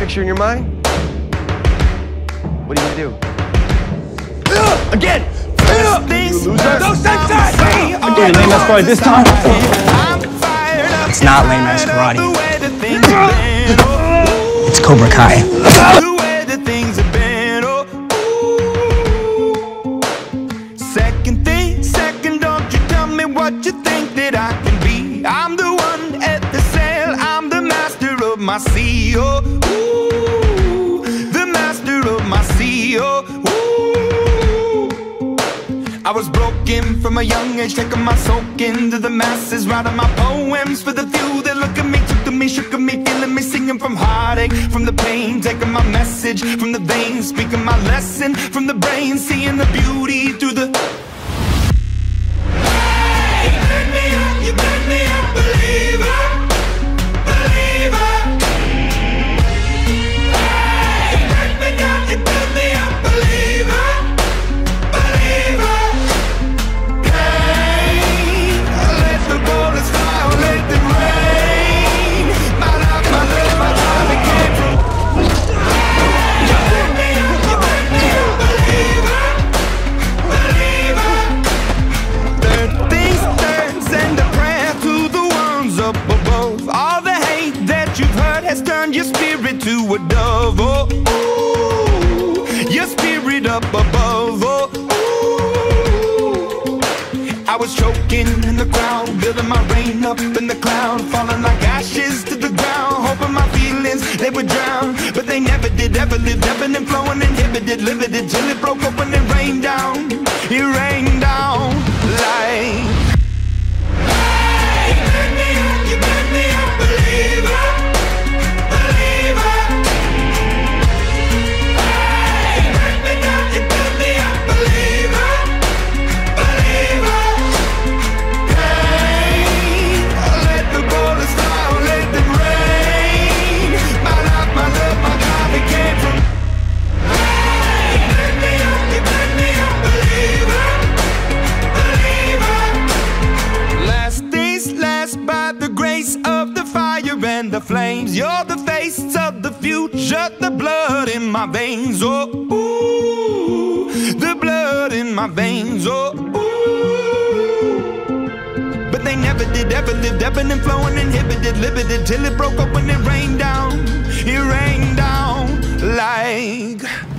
picture in your mind? What are you gonna do? Again! No sunshine! Again, lame ass karate this time? It's not lame ass karate. It's Cobra Kai. Second, don't you tell me what you think that I can be. I'm the one at the sail, I'm the master of my sea. Oh, ooh, the master of my sea. Oh, ooh. I was broken from a young age, taking my soak into the masses, writing my poems for the few that look at me, took to me, shook at me, feeling me, singing from heartache, from the pain, taking my message from the veins, speaking my lesson from the brain, seeing the beauty through the... You make me a believer, believer. Hey, you break me down, you build me a believer, believer. Hey, let the bullets fly, let them rain. My life, my love, my time, it came from. You make me a believer, believer. Third things turns and the up above. All the hate that you've heard has turned your spirit to a dove. Oh, ooh, your spirit up above. Oh, ooh. I was choking in the crowd, building my rain up in the cloud, falling like ashes to the ground, hoping my feelings they would drown, but they never did. Ever lived, ebbing and flowing, inhibited, limited, till it broke open and rained down. It rained down like. You make me a believer, believer. Hey, you break me down, you build me a believer, believer. Hey, let the bullets fly, let them rain. My life, my love, my God, it came from. Hey, you make me a believer, believer. Last days last by the grace of the fire and the flames. You're the face of the future, the blood in my veins. Oh, ooh, the blood in my veins. Oh, ooh. But they never did, ever lived, ebbing and flowing, inhibited, limited, till it broke up when it rained down. It rained down like.